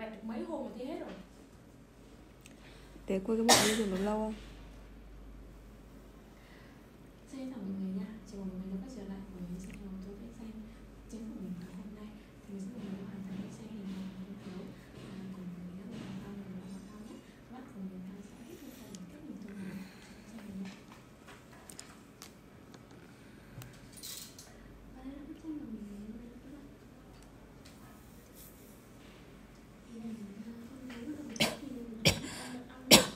bạch được mấy hôm mà thi hết rồi. Thế cô cái bộ đi dùng được lâu không? Xem thẳng mọi người nha, chỉ một người nó quay trở lại bởi vì sẽ làm tôi viết danh chính của mình ngày hôm nay thì mình sẽ phải hoàn thành cái xe hình hồn nghiên cứu cùng với các bạn cao mình và cao nhé. Các bạn cùng mình theo dõi hết thời gian cách mình tôi làm xe hình nhé. Và đây là bức tranh mà mình muốn đưa các bạn. Thì này mình không nhớ được một cái gì mình ăn được ăn được.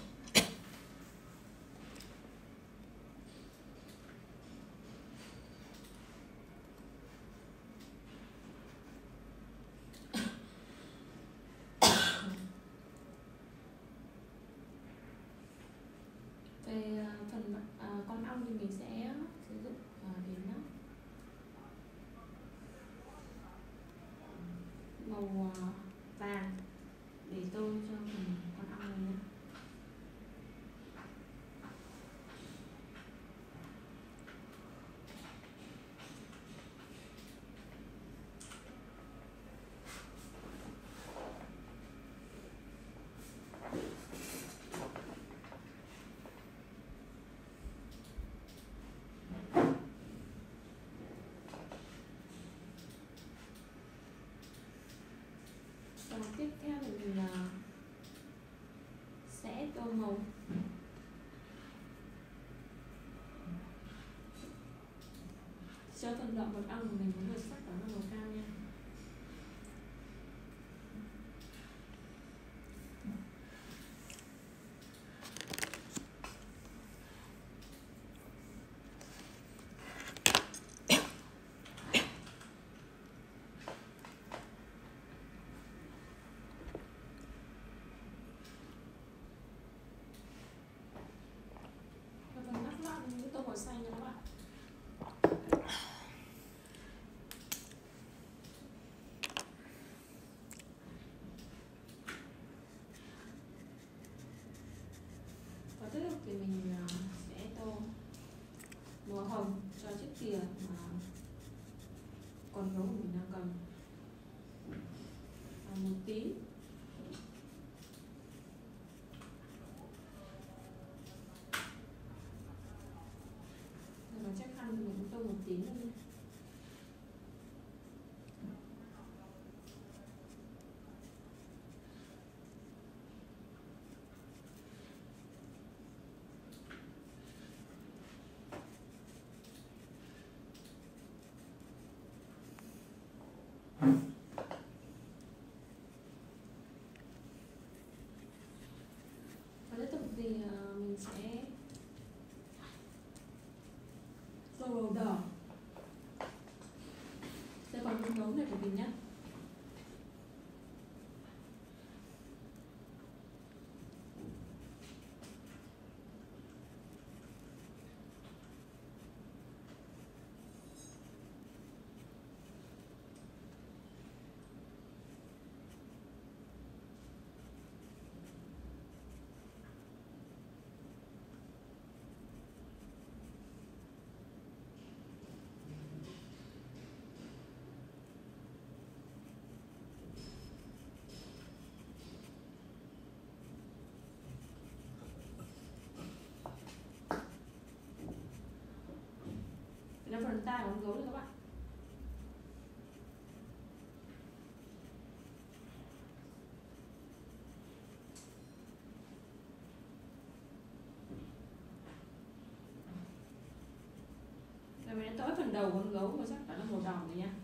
Về phần con ong thì mình sẽ sử dụng đến màu vàng để tô cho phần con ong này nhé. Và tiếp theo thì mình sẽ tô màu cho phần đoạn mật ong của mình muốn được sắc đó là màu cam nha. Và phần nắp lọ mình tô màu xanh nha các bạn. Và tiếp tục thì mình sẽ tô màu hồng cho chiếc thìa mà con gấu của mình đang cầm. Và một tí rồi chắc khăn thì mình cũng tô một tí nữa nha. Và tiếp tục thì mình sẽ tô màu đỏ cho phần con gấu này của mình nhé. Đây là phần tai của con gấu này các bạn. Rồi mình đã tối phần đầu của con gấu và chắc đã là màu đỏ rồi nha.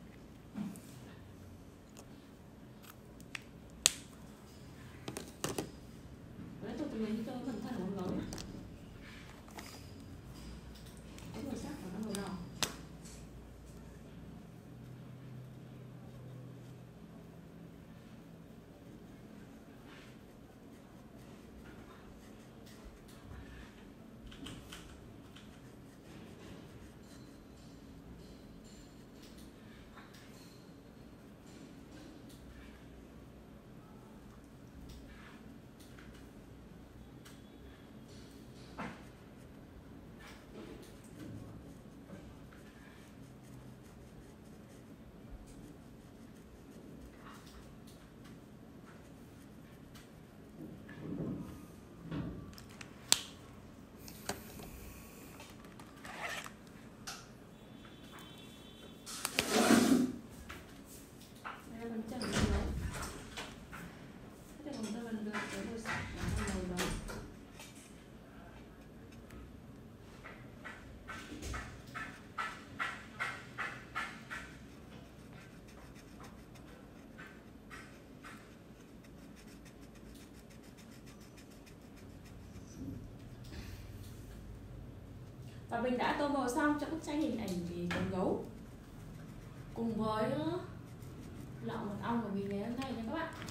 Và tiếp tục thì mình đi tô phần thân của con gấu nhé. Cái màu sắc của nó màu đỏ. Và mình đã tô màu xong cho bức tranh hình ảnh về con gấu cùng với lọ mật ong của mình ngày hôm nay nha các bạn.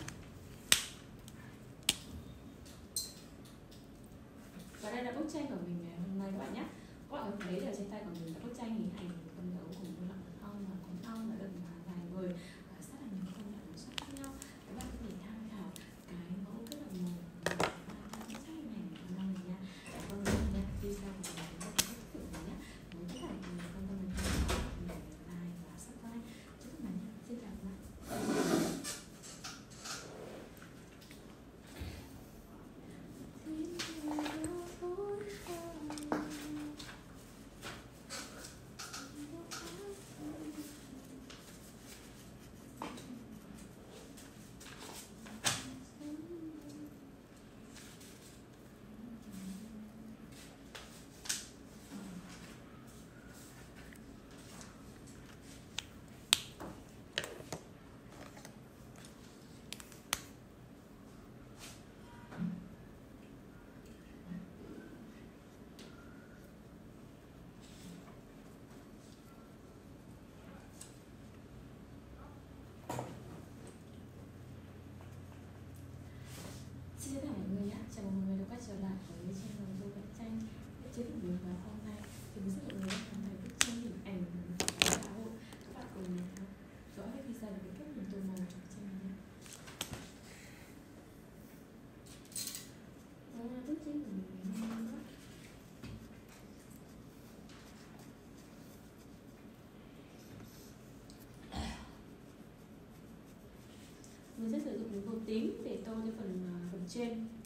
Và đây là bức tranh của mình ngày hôm nay các bạn nhé. Các bạn có thể thấy ở trên tay của mình là bức tranh hình ảnh của con gấu cùng với lọ mật ong, và con ong đã được vài người rất là nhiều công đoạn màu sắc khác nhau. Các bạn có thể tham khảo cái mẫu rất là màu bức tranh hình ảnh của con mình nha. Vâng nha, video của mình rất là thích của mình nhé. Nếu tất cả mọi người quan tâm đến kênh của mình, để like và subscribe. Chúc các bạn nhé. Xin chào các bạn. Xin chào mọi người nhé, chào mừng mọi người đã quay trở lại với channel Tô Vẽ Tranh. Trên của mình vào hôm nay thì mình rất là muốn hoàn thành bức tranh hình ảnh của xã hội. Các bạn cùng mình theo dõi hết video để kết mình tô màu cho bức tranh này nhé. Đó là bức tranh của mình ngày hôm nay. Mình sẽ sử dụng màu tím để tô cho phần trên